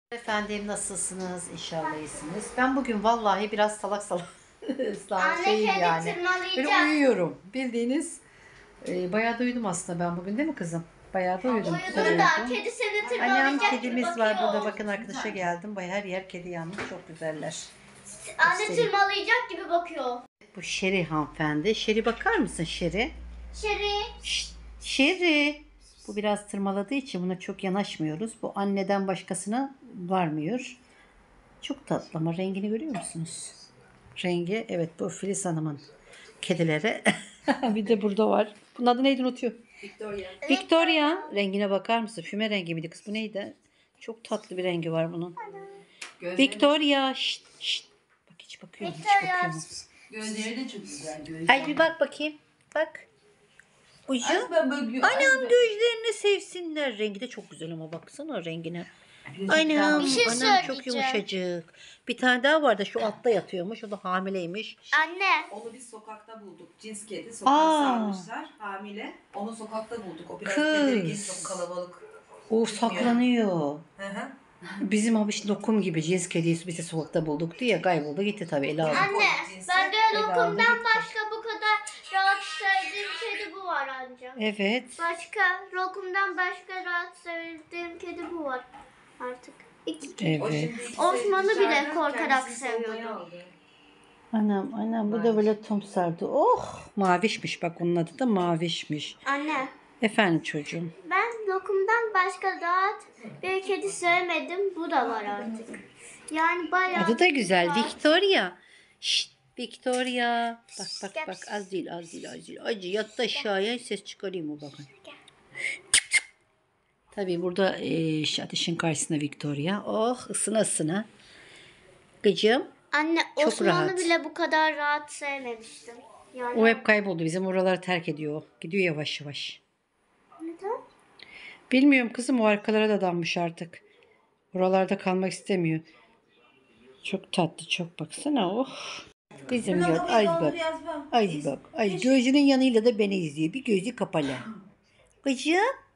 Efendim nasılsınız? İnşallah iyisiniz. Ben bugün vallahi biraz salak şeyim yani. Böyle uyuyorum. Bildiğiniz bayağı da uyudum aslında ben bugün değil mi kızım? Bayağı da uyudum. Uyudun da kedi seni tırmalayacak Annem gibi kedimiz bakıyor. var burada, bakın arkadaşa geldim. Bayağı her yer kedi yanmış, çok güzeller. Anne tırmalayacak gibi bakıyor. Bu Şeri hanımefendi. Şeri bakar mısın Şeri? Şeri. Şeri. Bu biraz tırmaladığı için buna çok yanaşmıyoruz. Bu anneden başkasına varmıyor. Çok tatlı ama rengini görüyor musunuz? Rengi, evet, bu Filiz Hanım'ın kedileri. Bir de burada var. Bunun adı neydi, unutuyor. Victoria. Victoria. Rengine bakar mısın? Füme rengi miydi kız? Bu neydi? Çok tatlı bir rengi var bunun. Victoria. Şşt, şşt. Bak hiç bakıyor mu? Hiç bakıyor mu? Gözleri de çok güzel. Hadi bir bak bakayım. Bak. Ucu. Anam gözlerini sevsinler. Rengi de çok güzel ama baksana rengine. Anam, Bir şey anam çok söyleyeceğim. yumuşacık. Bir tane daha vardı, şu altta yatıyormuş. O da hamileymiş. Anne. Onu biz sokakta bulduk. Cins kedi. Sokağa salmışlar. Hamile. Onu sokakta bulduk. O biraz tedirgin, çok kalabalık. O saklanıyor. Hı hı. Bizim abiş lokum gibi cins kediyi biz de sokakta bulduk diye kayboldu gitti tabii, ele aldı. Anne. Ben de Helal lokumdan olsun. başka bu kadar rahat sevdiğim kedi bu var ancak. Evet. Başka lokumdan başka rahat sevdiğim kedi bu var artık. İki kedi. Evet. Osman'ı bile korkarak seviyordum. Anam bu da böyle tom sardı. Oh, mavişmiş, bak onun adı da mavişmiş. Anne. Efendim çocuğum. Ben lokumdan başka rahat bir kedi sevmedim. Bu da var artık. Yani bayağı. Adı da güzel, var. Victoria. Şşt, Victoria. Bak az değil. Acı yattı aşağıya, ses çıkarayım o bakın. Tabii burada ateşin karşısında Victoria. Oh, ısına. Gıcım. Anne Çok Osman'ı rahat. bile bu kadar rahat sevmemiştim. Yani O hep kayboldu. Bizim oraları terk ediyor. Gidiyor yavaş yavaş. neden? Bilmiyorum kızım, o arkalara da danmış artık. Oralarda kalmak istemiyor. Çok tatlı, çok, baksana. Oh. Bizim yol. Ay bak. Ay gözünün yanıyla da beni izliyor. Bir gözü kapalı. Gıcım.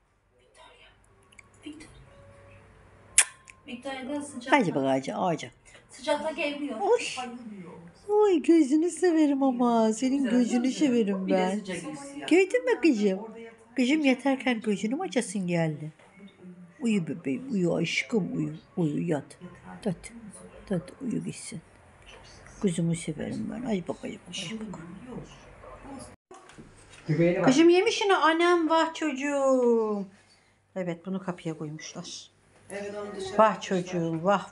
Victoria'da sıcak. Hadi bak ağaca. Sıcakta geliyor. Oy gözünü severim ama. Senin gözünü severim ben. Gördün mü kızım? Kızım yatarken gözünüm açasın geldi. Uyu bebeğim, uyu aşkım, uyu yat. Tat uyu gitsin. Kızımı severim ben. Ay bak. Kızım yemiş yine, annem vah çocuğum. Evet, bunu kapıya koymuşlar. Evet, onu dışarı. Vah çocuğum, vah.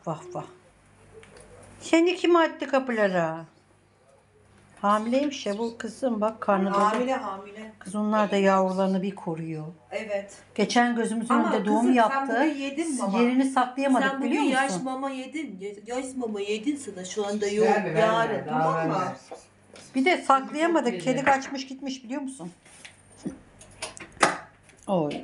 Seni kim attı kapılara? Hamileymiş ya bu kızım, bak karnı dolu. Hamile. Kız onlar da yavrularını bir koruyor. Evet. Geçen gözümüzün Ama önünde doğum kızım, sen yaptı. bugün yedin mama. Yerini saklayamadık, Sen bugün biliyor musun? yaş mama yedin. Yaş mama yedin sana. Şu anda yok. Yarın. Tamam mı? Bir de saklayamadık. Kedi kaçmış gitmiş, biliyor musun? Oy.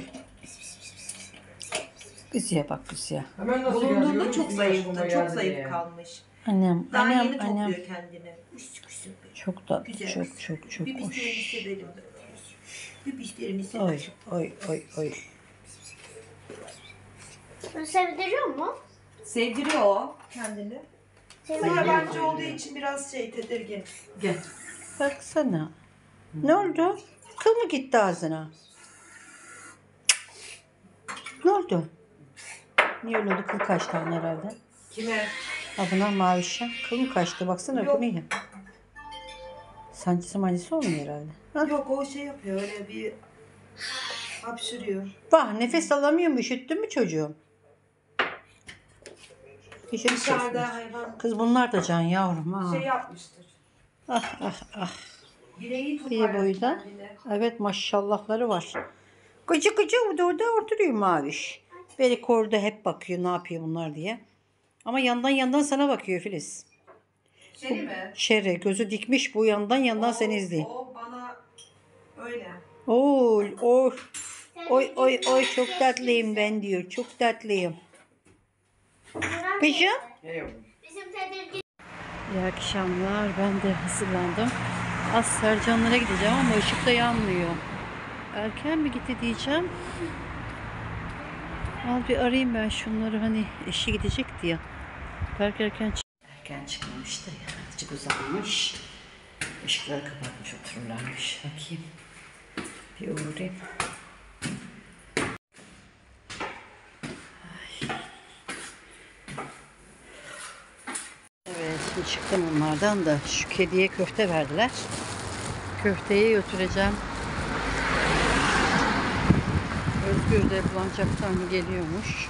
Kızıya bak kızıya. Bulunduğunda çok zayıftı. Çok zayıf kalmış. Annem. Daha yeni topluyor kendini. Çok tatlı, Güzel. çok Bir hoş. bizlerini sevelim. Bir bizlerini sevelim. Oy. Bunu sevdiriyor mu? Sevdiriyor o kendini. Yabancı olduğu için biraz tedirgin. Gel. Baksana. Ne oldu? Kıl mı gitti ağzına? Ne oldu? Niye öyle oldu? Kıl kaçtı onun herhalde. Kime? Abına mavişe. Kıl mı kaçtı? Baksana, Yok. bu ne? Sancısı mancısı olmuyor herhalde. Ha? Yok, o şey yapıyor, öyle bir hapşırıyor. Vah, nefes alamıyor mu? Üşüttün mü çocuğum? Dışarıda hayvan Kız bunlar da can yavrum ha. şey yapmıştır. Ah. Bileği Bir boyda. Evet, maşallahları var. Gıcı bu da orada oturuyor maviş. Beni koruda hep bakıyor ne yapıyor bunlar diye. Ama yandan sana bakıyor Filiz. Şey mi? Şere gözü dikmiş, bu yandan seni izliyor. O bana öyle. Oy çok tatlıyım ben diyor. Çok tatlıyım. Kızım. Bizim tedirgin. İyi akşamlar. Ben de hazırlandım. Az Sercanlara gideceğim ama ışık da yanmıyor. Erken mi gitti diyeceğim. Al bir arayayım ben şunları, hani eşi gidecekti ya. Belki erken çıkmamış da ya. Azıcık uzanmış. Işıkları kapatmış otururlarmış. Bakayım. Bir uğrayayım. Evet, şimdi çıktım onlardan da. Şu kediye köfte verdiler. Köfteyi götüreceğim. Özgür de Bulancak'tan geliyormuş.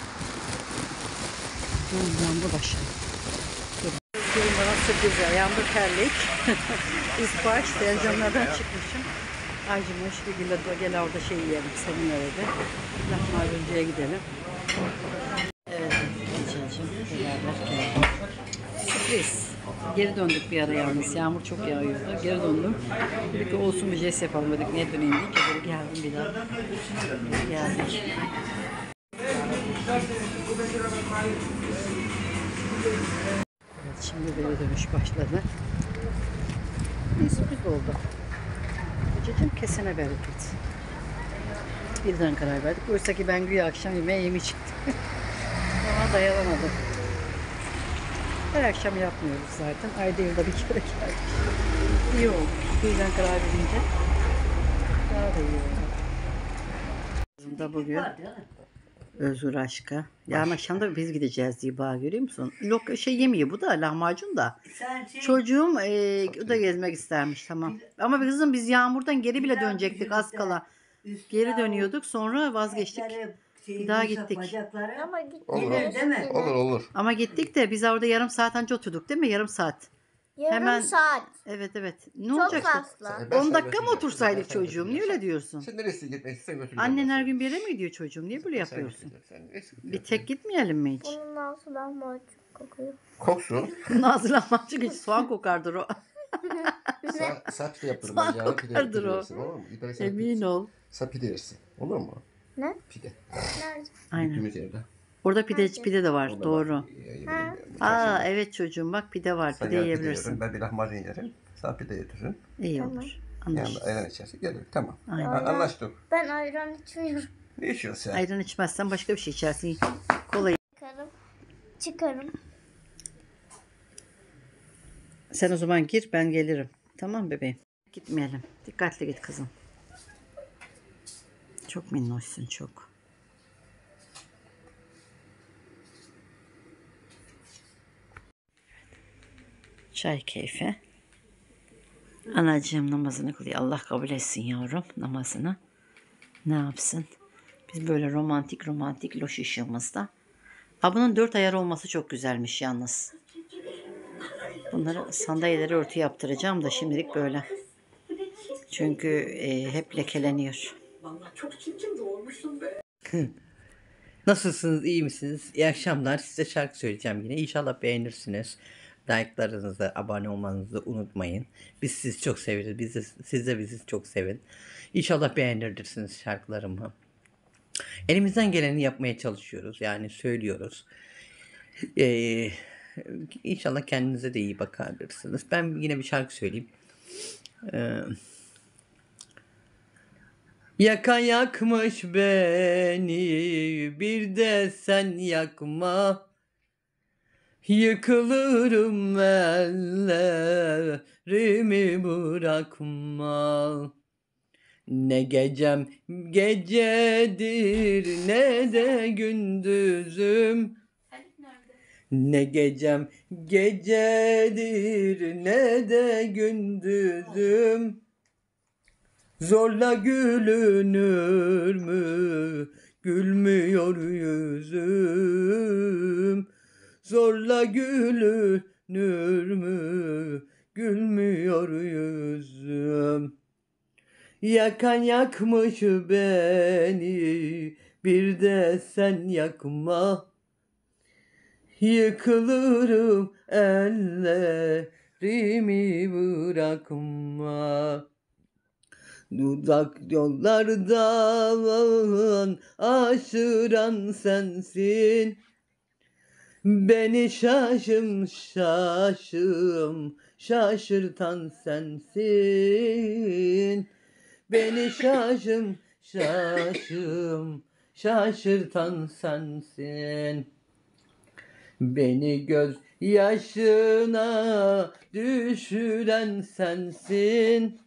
Yağmur başladı. Özgür'ün bana sürprizi. Yağmur terlik. İlk baş televizyonlardan çıkmışım. Acımış bir gel orada şey yiyelim. Senin evde. Lahmacuncuya gidelim. Evet, Ece'cim beraber geldim. Sürpriz. Geri döndük bir ara yalnız. Yağmur çok yağıyordu. Geri döndüm. Dedik ki olsun bir jest yapalım dedik. Niye döneyim dedik. Böyle geldim bir daha. Geldik. Evet, şimdi geri dönüş başladı. Bir sürpriz oldu. Ececiğim kesene bereket. Birden karar verdik. Oysa ki ben güya akşam yemeğe yemi çıktım. Ama dayanamadım. Her akşam yapmıyoruz zaten. Ayda yılda bir kere geldik. İyi oldu. Birden karar verince daha da iyi oldu. Kızım da bugün Özgür aşka. Yarın akşam da biz gideceğiz diye bağ, görüyor musun? Yok şey yemiyor bu da, lahmacun da. Çocuğum o da gezmek istermiş, tamam. Ama kızım biz Yağmur'dan geri bile dönecektik az kala. Geri dönüyorduk, sonra vazgeçtik. Bir daha gittik. Ama gittik. Olur, değil mi? Olur. Ama gittik de biz orada yarım saat önce oturduk değil mi? Yarım saat. Yarım Hemen- saat. Evet evet. Ne Çok olacak? fazla. 10 dakika mı otursaydık çocuğum? Niye öyle diyorsun? Sen neresi gitmek istiyorsan götür. Annen her gün bir yere mi gidiyor çocuğum? Niye böyle yapıyorsun? Bir tek gitmeyelim mi hiç? Bunun altı lahmacun kokuyor. Koksun. Nazlı lahmacun hiç soğan kokardır o. Sen pide yaptırım. Soğan Ben yarın pide kokardır o. yersin, olur mu? İbrahim sen Emin pide- ol. Sen pide yersin. Olur mu? Ne? Pide. Nerede? Aynen. Gittiğimiz yerde. Orada pide de var. Orada Doğru. var. Ha. Aa evet çocuğum, bak pide var. Sen Pide yarın pide yiyebilirsin. yerim. Ben bir lahmacun yerim. Sen pide yedirin. İyi Tamam. olur. Yanında Anlaşılır. ayran içersin. Gelir. Tamam. Aynen. Anlaştık. Ben ayran içmiyorum. Ne içiyorsun sen? Ayran içmezsen başka bir şey içersin. Kolayı. Çıkarım. Sen o zaman gir, ben gelirim. Tamam bebeğim. Gitmeyelim. Dikkatli git kızım. Çok minnoşsun çok. Çay keyfi. Anacığım namazını kılıyor. Allah kabul etsin yavrum namazını. Ne yapsın? Biz böyle romantik loş ışığımızda. Ha, bunun 4 ayar olması çok güzelmiş yalnız. Bunları sandalyeleri örtü yaptıracağım da şimdilik böyle. Çünkü hep lekeleniyor. Nasılsınız? İyi misiniz? İyi akşamlar. Size şarkı söyleyeceğim yine. İnşallah beğenirsiniz. Like'larınızı, abone olmanızı unutmayın. Biz sizi çok severiz. Siz de bizi çok sevin. İnşallah beğenirsiniz şarkılarımı. Elimizden geleni yapmaya çalışıyoruz. Yani söylüyoruz. İnşallah kendinize de iyi bakabilirsiniz. Ben yine bir şarkı söyleyeyim. Yakan yakmış beni, bir de sen yakma. Yıkılırım ellerimi bırakma. Ne gecem gecedir ne de gündüzüm. Ne gecem gecedir ne de gündüzüm. Zorla gülünür mü? Gülmüyor yüzüm. Zorla gülünür mü? Gülmüyor yüzüm. Yakan yakmış beni, bir de sen yakma. Yıkılırım ellerimi bırakma. Uzak yollardan aşıran sensin. Beni şaşırtan sensin. Beni şaşırtan sensin. Beni göz yaşına düşüren sensin.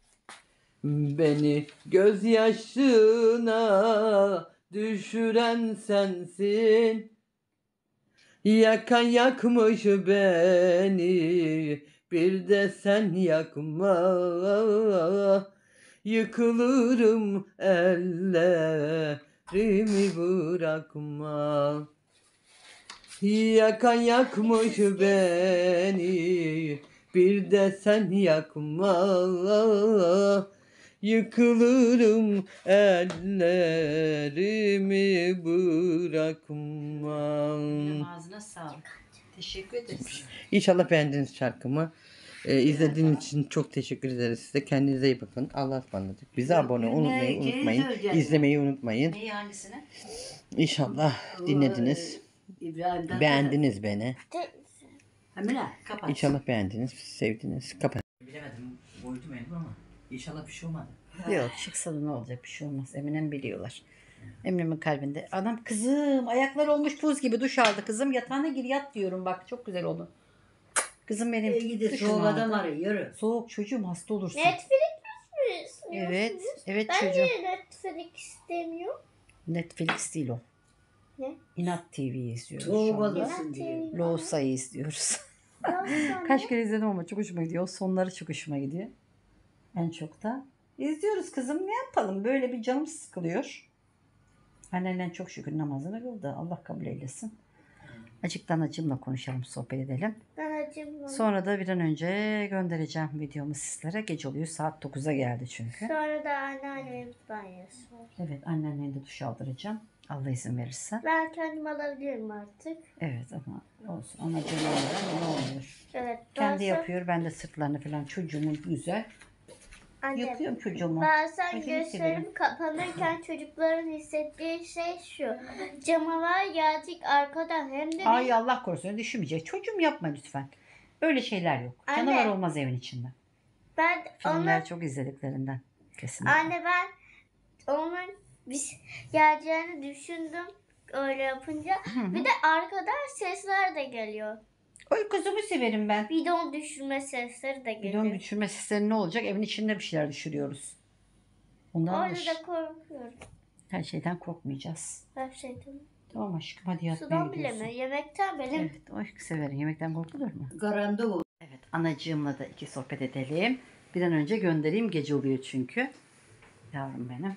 Beni göz yaşına düşüren sensin. Yakan yakmış beni, bir de sen yakma. Yıkılırım, ellerimi bırakma. Yakan yakmış beni, bir de sen yakma. Yıkılırım, ellerimi bırakma. Ağzına sağlık. Teşekkür ederiz. İnşallah beğendiniz şarkımı. İzlediğiniz için çok teşekkür ederiz size. Kendinize iyi bakın. Allah'a ısmarladık. Bize abone olmayı unutmayın. İzlemeyi unutmayın. Neyi hangisine? İnşallah dinlediniz. İbrahim'den. Beğendiniz beni. Emine kapat. İnşallah beğendiniz, sevdiniz. Kapat. Bilemedim. Koydum elimi ama inşallah bir şey olmadı. Yok çıksa da ne olacak, bir şey olmaz. Emine'm biliyorlar. Emine'min kalbinde. Adam kızım ayaklar olmuş buz gibi, duş aldı kızım. Yatağına gir yat diyorum, bak çok güzel oldu. Kızım benim. Gidi soğuk adam arıyor, yürü. Soğuk çocuğum, hasta olursun. Netflix mi istiyorsunuz? Evet. Evet Ben çocuğum. niye Netflix istemiyorum? Netflix değil o. Ne? İnat TV'yi izliyoruz Soğuk şu anda. odasın diye. Loğusa'yı izliyoruz. Kaç Kaç kere izledim ama çok hoşuma gidiyor. O sonları çok hoşuma gidiyor. En çok da. İzliyoruz kızım, ne yapalım? Böyle bir canım sıkılıyor. Annenden çok şükür namazını kıldı. Allah kabul eylesin. Acık anacığımla konuşalım, sohbet edelim. Ben acımla. Sonra da bir an önce göndereceğim videomu sizlere. Gece oluyor, saat 9'a geldi çünkü. Sonra da anneannemin banyosu var. Evet, annenle de duş aldıracağım. Allah izin verirse. Ben kendim alabilirim artık. Evet ama olsun. Anacığım olmadan ne oluyor? Evet. Kendi bazen- yapıyor. Ben de sırtlarını falan çocuğumun güzel. Anne, Yapıyorum çocuğumu. bazen Acele gözlerim severim. kapanırken çocukların hissettiği şey şu. Canavar gelecek arkadan hem de Ay Allah korusun, düşünmeyecek. Çocuğum yapma lütfen. Öyle şeyler yok. Anne. Canavar olmaz evin içinde. ben Filmler onu çok izlediklerinden. Kesinlikle. anne ben onun biz geleceğini düşündüm öyle yapınca. Bir de arkadan sesler de geliyor. Oy kuzumu severim ben. Bidon düşürme sesleri de geliyor. Bidon düşürme sesleri ne olacak? Evin içinde bir şeyler düşürüyoruz. Ondan Orada alış. da korkuyorum. Her şeyden korkmayacağız. Her şeyden. Tamam aşkım, hadi yatmaya Sudan bile gidiyorsun. mi? Yemekten bile mi? Evet, oy severim. Yemekten korkulur mu? Garanda ol. Evet, anacığımla da iki sohbet edelim. Bir an önce göndereyim, gece oluyor çünkü. Yavrum benim.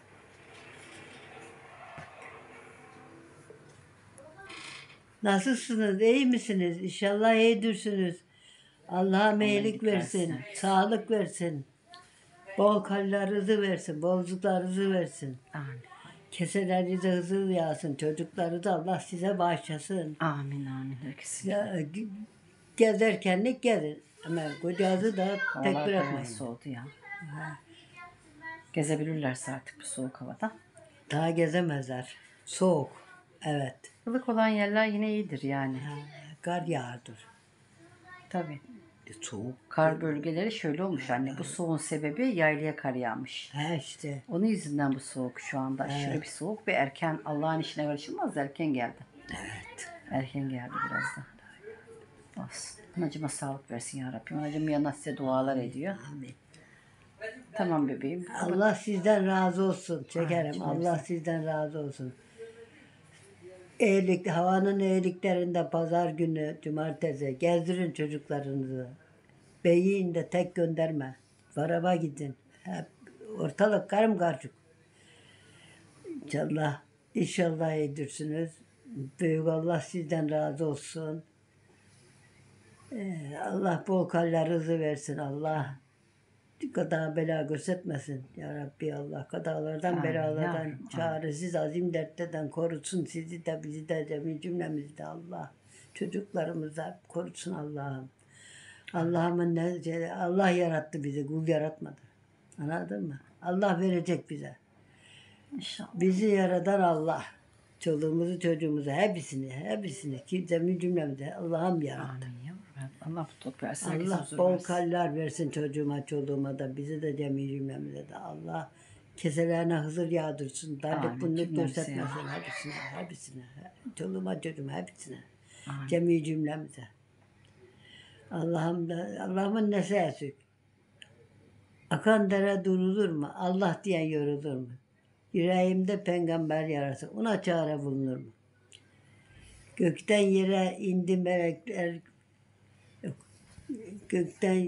Nasılsınız? İyi misiniz? İnşallah iyidirsiniz. Allah'a iyilik iyilik versin. versin. Sağlık versin. Bol kallarınızı versin. Bolcuklarınızı versin. Amin. Keselerinize hızır yağsın. Çocukları da Allah size bağışlasın. Amin amin. Herkes. Gezerken de gezin. Ama kocası da tek Havalar bayağı bırakmayın. soğudu ya. Gezebilirlerse artık bu soğuk havada. Daha gezemezler. Soğuk. Evet. Ilık olan yerler yine iyidir yani. Kar yağardır. Tabii. Soğuk. Kar bölgeleri şöyle olmuş anne. Bu soğuğun sebebi yaylaya kar yağmış. Ha işte. Onun yüzünden bu soğuk şu anda. Aşırı bir soğuk ve erken, Allah'ın işine karışılmaz, erken geldi. Evet. Erken geldi biraz da. Olsun. Anacığıma sağlık versin ya Rabbim. Anacığım yanına size dualar ediyor. Amin. Tamam bebeğim. Allah sizden razı olsun. Çekerim. Ay, Allah sizden razı olsun. Iyilik, havanın iyiliklerinde pazar günü, cumartesi gezdirin çocuklarınızı. Beyin de tek gönderme. Varaba gidin. Hep ortalık karım karışık. İnşallah iyidirsiniz. Büyük Allah sizden razı olsun. Allah bol kallarınızı versin. Allah kaza bela göstermesin. Ya Rabbi Allah kazalardan Amin, belalardan yavrum, çaresiz azim dertlerden korusun sizi de bizi de cümlemizi de Allah. Çocuklarımızı da korusun Allah'ım. Allah'ımın Allah yarattı bizi, kul yaratmadı. Anladın mı? Allah verecek bize. İnşallah. Bizi yaratan Allah. Çoluğumuzu çocuğumuzu hepsini kimsemin cümlemize Allah'ım yarattı. Amin yavrum. Allah mutluluk versin. herkese Allah huzur bol versin. kallar versin çocuğuma, çoluğuma da, bize de cemil cümlemize de. Allah Keselerine hızır yağdırsın. Darlık Amin. bunluk Cümlemize göstermesin. Hepsine. Çoluğuma çocuğuma hepsine. Amin. Cemi cümlemize. Allah'ımın nesi eksik? Akan dere durulur mu? Allah diyen yorulur mu? Yüreğimde peygamber yarası. Ona çare bulunur mu? Gökten yere indi melekler. Yok. Gökten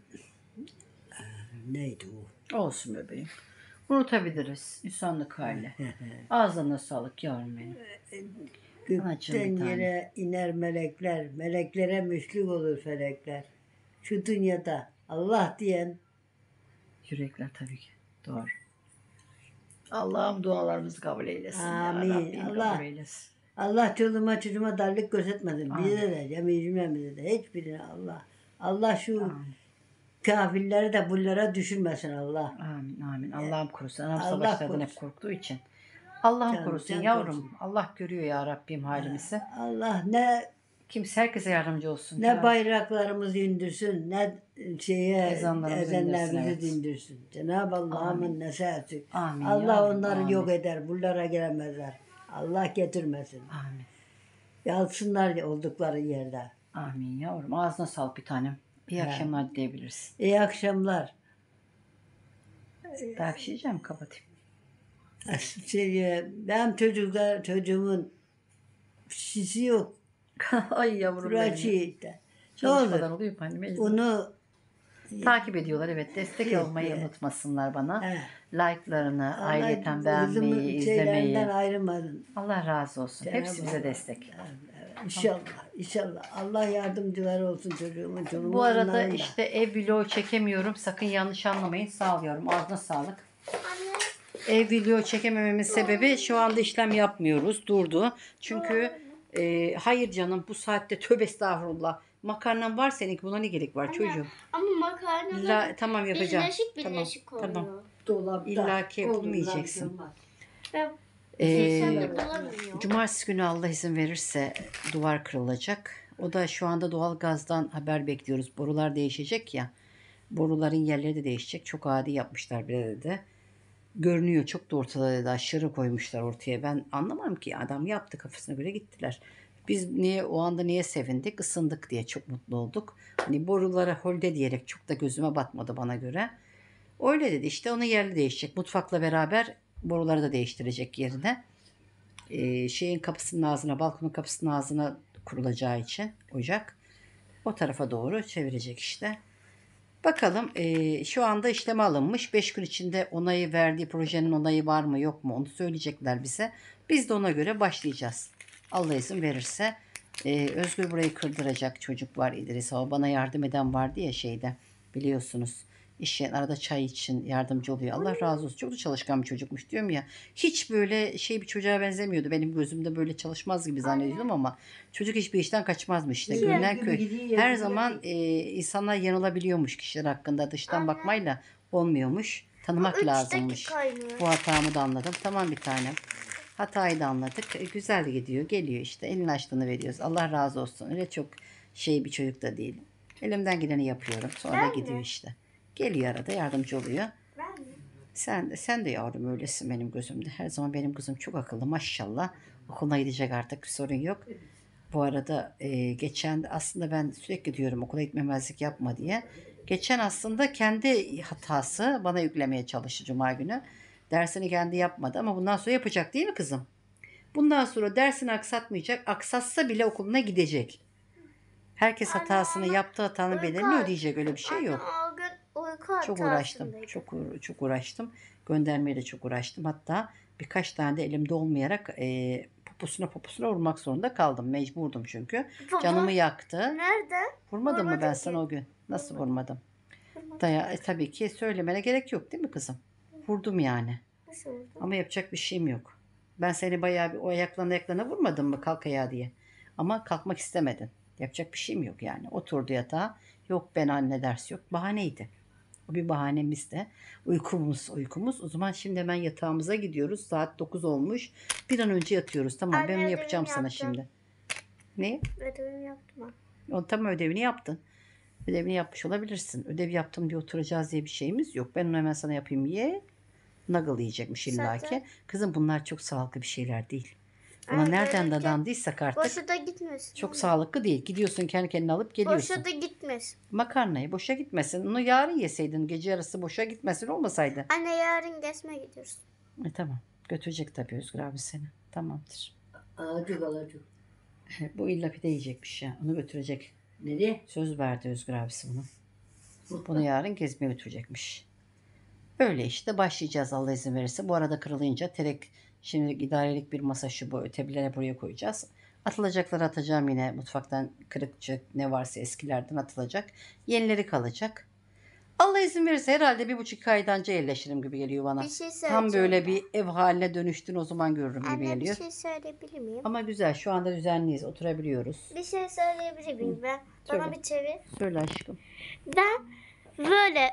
neydi o? Olsun bebeğim. Unutabiliriz. İnsanlık hali. Ağzına sağlık yavrum benim. Anacığım bir Gökten tane. yere iner melekler. Meleklere müşrik olur felekler. Şu dünyada Allah diyen Yürekler tabii ki. Doğru. Allah'ım dualarımızı kabul eylesin. Amin. Ya Rabbim Allah. kabul eylesin. Allah çoluğuma çocuğuma darlık gözetmesin. Amin. Bize de cemi cümlemize de hiçbirine Allah. Allah şu Amin. kafirleri de bunlara düşürmesin Allah. Amin. Amin. Allah'ım korusun. Anam Allah savaşlardan korusun. hep korktuğu için. Allah'ım Can- korusun can yavrum. korusun. Allah görüyor ya Rabbim halimizi. Allah ne Kimse herkese yardımcı olsun. ne bayraklarımızı indirsin, ne şeye Ezanlarımızı ezenlerimizi indirsin, evet. indirsin. Cenab-ı Allah'ın nesihati. Amin. Allah yavrum, onları amin. yok eder, buralara gelemezler. Allah getirmesin. Amin. Yalsınlar oldukları yerde. Amin yavrum. Ağzına sağlık bir tanem. İyi He. akşamlar diyebiliriz. İyi akşamlar. Daha bir şey diyeceğim mi? Kapatayım. Benim çocuğumun şişi yok. Ay yavrum benim. Burası işte. Ne Çalışmadan olur oluyor mu annem? onu Takip ediyorlar evet. Destek Şey, olmayı unutmasınlar bana. he, Like'larını, Allah aileten kızımın beğenmeyi, şeylerinden izlemeyi. ayırmadın. Allah razı olsun. Cenab-ı Hepsi bize Allah. destek. İnşallah. İnşallah. Allah yardımcıları olsun çocuğumun. Çoluğumun, Bu arada onların da. işte ev vlogu çekemiyorum. Sakın yanlış anlamayın. Sağ ol yavrum. Ağzına sağlık. Ev vlogu çekemememin sebebi şu anda işlem yapmıyoruz. Durdu. Çünkü hayır canım bu saatte tövbe estağfurullah. Makarnan var seninki buna ne gerek var çocuğum? Ama makarnalar İlla, tamam yapacağım. birleşik Tamam, oluyor. tamam. Dolapta. İlla ki Olur, yapılmayacaksın. olmaz. Ben Ee, de bulamıyorum. Cumartesi günü Allah izin verirse duvar kırılacak. O da şu anda doğalgazdan haber bekliyoruz. Borular değişecek ya. Boruların yerleri de değişecek. Çok adi yapmışlar bir de. Görünüyor çok da ortada dedi. Aşırı koymuşlar ortaya. Ben anlamam ki adam yaptı kafasına göre gittiler. Biz niye o anda niye sevindik? Isındık diye çok mutlu olduk. Hani borulara holde diyerek çok da gözüme batmadı bana göre. Öyle dedi işte onun yerli değişecek. Mutfakla beraber boruları da değiştirecek yerine. Şeyin kapısının ağzına, balkonun kapısının ağzına kurulacağı için ocak. O tarafa doğru çevirecek işte. Bakalım şu anda işleme alınmış. 5 gün içinde onayı verdiği projenin onayı var mı yok mu onu söyleyecekler bize. Biz de ona göre başlayacağız. Allah izin verirse. Özgür burayı kırdıracak çocuk var İdris. O bana yardım eden vardı ya şeyde biliyorsunuz. İş yerine arada çay için yardımcı oluyor. Allah razı olsun. Çok da çalışkan bir çocukmuş diyorum ya. Hiç böyle şey bir çocuğa benzemiyordu. Benim gözümde böyle çalışmaz gibi zannediyordum ama çocuk hiçbir işten kaçmazmış işte. Görünen köy. Her zaman insanlar yanılabiliyormuş kişiler hakkında. Dıştan bakmayla olmuyormuş. Tanımak 3 lazımmış. dakikaymış. Bu hatamı da anladım. Tamam bir tanem. Hatayı da anladık. Güzel gidiyor. Geliyor işte. Elini açtığını veriyoruz. Allah razı olsun. Öyle çok şey bir çocuk da değil. Elimden geleni yapıyorum. Sonra gidiyor işte. Geliyor arada yardımcı oluyor. Ben mi? Sen de yavrum öylesin benim gözümde. Her zaman benim kızım çok akıllı maşallah. Okuluna gidecek artık sorun yok. Bu arada geçen aslında ben sürekli diyorum okula gitmemezlik yapma diye. Geçen aslında kendi hatası bana yüklemeye çalıştı cuma günü. Dersini kendi yapmadı ama bundan sonra yapacak değil mi kızım? Bundan sonra dersini aksatmayacak. Aksatsa bile okuluna gidecek. Herkes hatasını yaptığı hatanın bedelini ödeyecek öyle bir şey yok. Anne, o gün uyku Çok uğraştım. hatasındaydım. Çok uğraştım. Göndermeye de çok uğraştım. Hatta birkaç tane de elimde olmayarak poposuna vurmak zorunda kaldım. Mecburdum çünkü. Baba, Canımı yaktı. Nerede? Vurmadım mı ben Vurmadın sana ki. o gün? Nasıl vurmadım? Vurmadın. Tabii ki söylemene gerek yok değil mi kızım? Vurdum yani. Nasıl oldu? Ama yapacak bir şeyim yok. Ben seni bayağı bir o ayaklarına vurmadım mı kalk ayağa diye. Ama kalkmak istemedin. Yapacak bir şeyim yok yani. Oturdu yatağa. Yok ben anne ders yok. Bahaneydi. O bir bahanemiz de. Uykumuz. O zaman şimdi hemen yatağımıza gidiyoruz. Saat 9 olmuş. Bir an önce yatıyoruz. Tamam ben Anne, onu yapacağım ödevimi sana yaptım. şimdi. Ne? Ödevimi yaptım ha. O tam ödevini yaptın. Ödevini yapmış olabilirsin. Ödev yaptım diye oturacağız diye bir şeyimiz yok. Ben onu hemen sana yapayım ye. Nugget yiyecekmiş illaki. Zaten- Kızım bunlar çok sağlıklı bir şeyler değil. Buna Ay, nereden böylece dadandıysak artık Boşa da gitmesin. çok sağlıklı değil. Gidiyorsun kendi kendine alıp geliyorsun. Boşa da gitmesin. Makarnayı boşa gitmesin. Onu yarın yeseydin, gece yarısı boşa gitmesin olmasaydı. Anne yarın gezme gidiyoruz. Tamam. Götürecek tabii Özgür abi seni. Tamamdır. Alacak alacak. Bu illa pide yiyecekmiş ya. Onu götürecek. Nereye? Söz verdi Özgür abisi bunu. Bunu yarın gezmeye götürecekmiş. Öyle işte başlayacağız Allah izin verirse. Bu arada kırılınca şimdi idarelik bir masa şu bu ötebilere buraya koyacağız. Atılacakları atacağım yine mutfaktan kırıkçı ne varsa eskilerden atılacak. Yenileri kalacak. Allah izin verirse herhalde 1,5 aydan önce yerleşirim gibi geliyor bana. Bir şey söyleyeceğim. Tam böyle bir ev haline dönüştün o zaman görürüm gibi Anne bir geliyor. şey söyleyebilir miyim? Ama güzel şu anda düzenliyiz oturabiliyoruz. Bir şey söyleyebilir miyim ben? Bana Söyle. bir çevir. Söyle aşkım. Ben böyle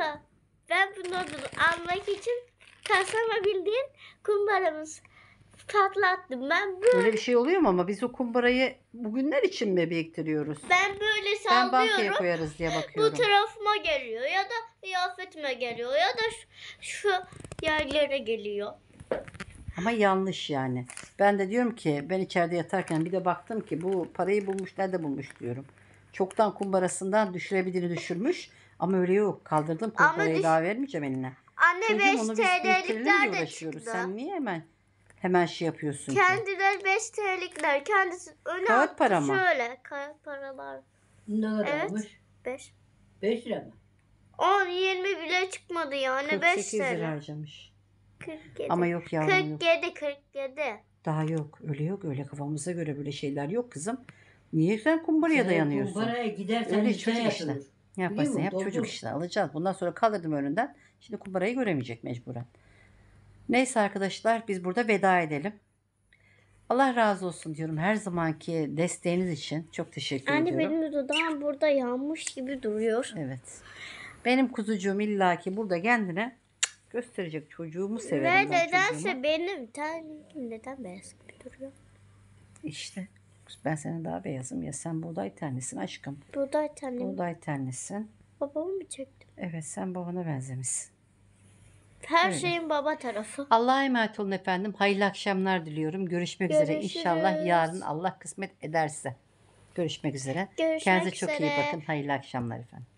ben bu nodunu almak için kasama bildiğin kumbaramız patlattım. Böyle bir şey oluyor mu ama biz o kumbarayı bugünler için mi biriktiriyoruz? Ben böyle Ben bankaya sallıyorum. koyarız diye Bu bakıyorum. tarafıma geliyor ya da kıyafetime geliyor ya da şu yerlere geliyor. Ama yanlış yani. Ben de diyorum ki ben içeride yatarken bir de baktım ki bu parayı bulmuş nerede bulmuş diyorum. Çoktan kumbarasından düşürebildiğini düşürmüş. Ama öyle yok. Kaldırdım kumbarayı düş- daha vermeyeceğim eline. Anne Çocuğum 5 onu biz biriktirelim TL'likler diye de uğraşıyoruz. çıktı. Sen niye hemen şey yapıyorsun ki? Kendileri 5 TL'likler. Kendisi öne Kağıt attı para mı? şöyle. Kağıt paralar. Ne Evet. kadarmış? 5. 5 lira mı? 10, 20 bile çıkmadı yani. 5 48 lira TL. harcamış. 47. Ama yok yavrum yok. 47. Daha yok. Öyle yok. Öyle kafamıza göre böyle şeyler yok kızım. Niye sen kumbaraya dayanıyorsun? Kumbaraya gidersen Öyle işte çocuk işte. yapılır. Ne Biliyor yaparsan musun? yap Doldur. çocuk işte alacağız. Bundan sonra kaldırdım önünden. Şimdi kumbarayı göremeyecek mecburen. Neyse arkadaşlar biz burada veda edelim. Allah razı olsun diyorum her zamanki desteğiniz için. Çok teşekkür Anne ediyorum. benim dudağım burada yanmış gibi duruyor. Evet. Benim kuzucuğum illaki burada kendine gösterecek. Çocuğumu severim Ve ben nedense çocuğumu. benim neden beyaz gibi duruyor? İşte ben senin daha beyazım ya. Sen buğday tenlisin aşkım. Buğday tanem. Buğday tenlisin. Babamı mı çektim? Evet sen babana benzemişsin. Her Öyle. şeyin baba tarafı. Allah'a emanet olun efendim. Hayırlı akşamlar diliyorum. Görüşmek üzere. Görüşürüz. İnşallah yarın Allah kısmet ederse. Görüşmek üzere. Görüşmek Kendinize çok iyi üzere. bakın. Hayırlı akşamlar efendim.